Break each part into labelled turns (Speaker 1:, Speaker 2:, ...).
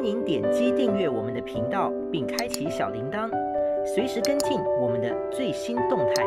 Speaker 1: 欢迎点击订阅我们的频道，并开启小铃铛，随时跟进我们的最新动态。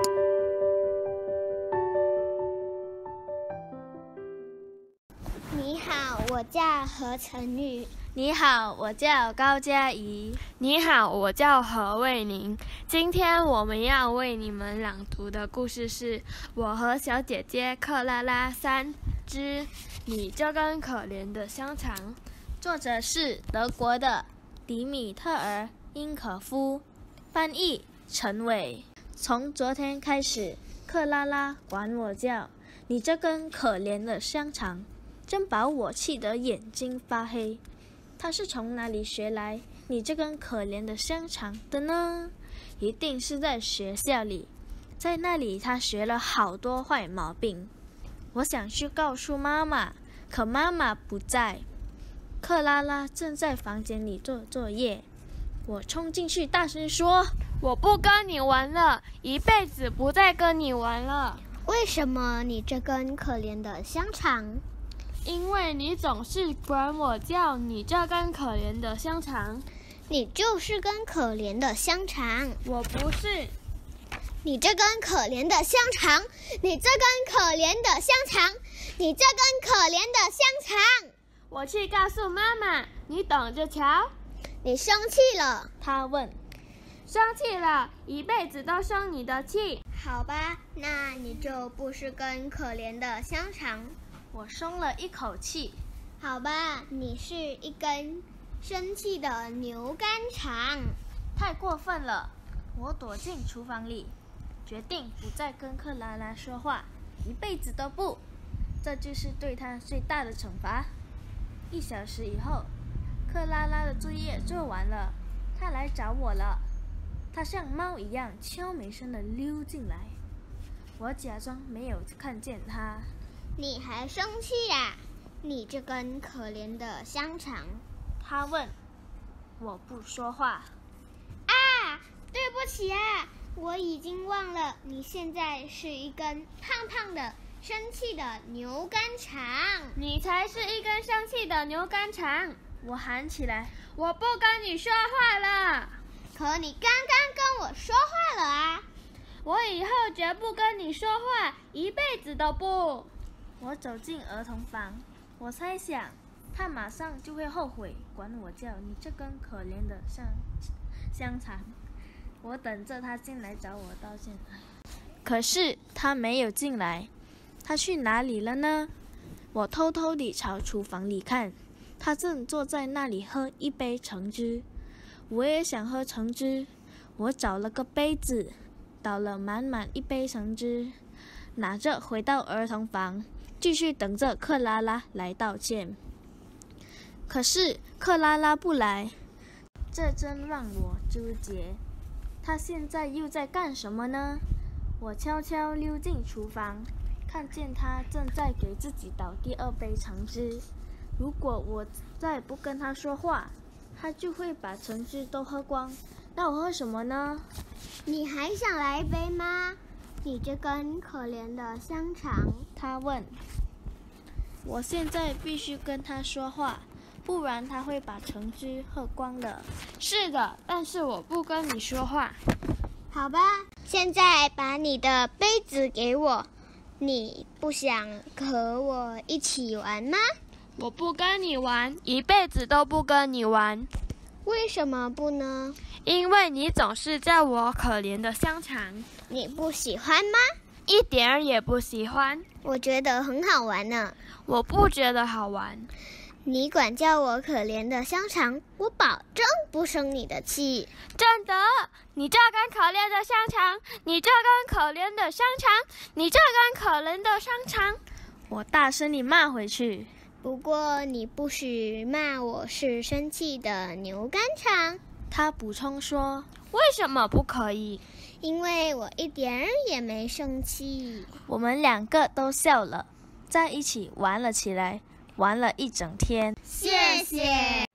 Speaker 2: 你好，我叫何晨宇。
Speaker 3: 你好，我叫高嘉怡。你好，我叫何卫宁。今天我们要为你们朗读的故事是《我和小姐姐克拉拉3之你这根可怜的香肠》，作者是德国的迪米特尔·因可夫，翻译陈伟。从昨天开始，克拉拉管我叫你这根可怜的香肠，真把我气得眼睛发黑。他是从哪里学来你这根可怜的香肠的呢？一定是在学校里，在那里他学了好多坏毛病。我想去告诉妈妈，可妈妈不在。克拉拉正在房间里做作业，我冲进去大声说：我不跟你玩了，一辈子不再跟你玩了。
Speaker 2: 为什么你这根可怜的香肠？
Speaker 3: 因为你总是管我叫你这根可怜的香肠。
Speaker 2: 你就是根可怜的香肠。
Speaker 3: 我不是。
Speaker 2: 你这根可怜的香肠，你这根可怜的香肠，你这根可怜的香肠。
Speaker 3: 我去告诉妈妈，你等着瞧。
Speaker 2: 你生气了？
Speaker 3: 他问。生气了，一辈子都生你的气。
Speaker 2: 好吧，那你就不是根可怜的香肠。
Speaker 3: 我松了一口气。
Speaker 2: 好吧，你是一根生气的牛肝肠。
Speaker 3: 太过分了！我躲进厨房里，决定不再跟克拉拉说话，一辈子都不。这就是对他最大的惩罚。1小时以后，克拉拉的作业做完了，她来找我了。她像猫一样悄没声地溜进来，我假装没有看见她。
Speaker 2: 你还生气呀？你这根可怜的香肠。
Speaker 3: 她问。我不说话。
Speaker 2: 啊，对不起啊，我已经忘了，你现在是一根胖胖的生气的牛肝肠。
Speaker 3: 你才是一根生气的牛肝肠！我喊起来。我不跟你说话了。
Speaker 2: 可你刚刚跟我说话了啊！
Speaker 3: 我以后绝不跟你说话，一辈子都不。我走进儿童房，我猜想他马上就会后悔管我叫你这根可怜的香肠。我等着他进来找我道歉。可是他没有进来，他去哪里了呢？我偷偷地朝厨房里看，他正坐在那里喝一杯橙汁。我也想喝橙汁，我找了个杯子，倒了满满一杯橙汁，拿着回到儿童房，继续等着克拉拉来道歉。可是克拉拉不来，这真让我纠结。她现在又在干什么呢？我悄悄溜进厨房，看见她正在给自己倒第2杯橙汁。如果我再不跟她说话，她就会把橙汁都喝光。那我喝什么呢？
Speaker 2: 你还想来一杯吗？你这根可怜的香肠。
Speaker 3: 她问。我现在必须跟她说话，不然她会把橙汁喝光的。是的，但是我不跟你说话。
Speaker 2: 好吧，现在把你的杯子给我。你不想和我一起玩吗？
Speaker 3: 我不跟你玩，一辈子都不跟你玩。
Speaker 2: 为什么不呢？
Speaker 3: 因为你总是叫我可怜的香肠。
Speaker 2: 你不喜欢吗？
Speaker 3: 一点儿也不喜欢。
Speaker 2: 我觉得很好玩呢。
Speaker 3: 我不觉得好玩。
Speaker 2: 你管叫我可怜的香肠，我保证不生你的气。
Speaker 3: 真的，你这根可怜的香肠，你这根可怜的香肠，你这根可怜的香肠！我大声地骂回去。
Speaker 2: 不过你不许骂我是生气的牛肝肠。
Speaker 3: 他补充说。为什么不可以？
Speaker 2: 因为我一点儿也没生气。
Speaker 3: 我们2个都笑了，在一起玩了起来，玩了一整天。
Speaker 2: 谢谢。